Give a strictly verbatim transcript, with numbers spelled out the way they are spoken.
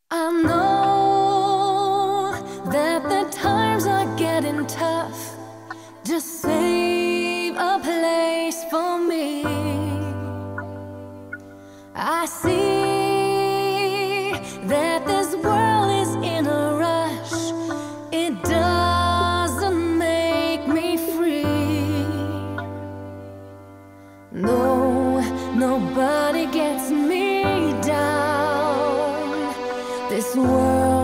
I know that the times are getting tough. Just save a place for me. I see that this world is in a rush. It doesn't make me free. No, nobody gets me down. This world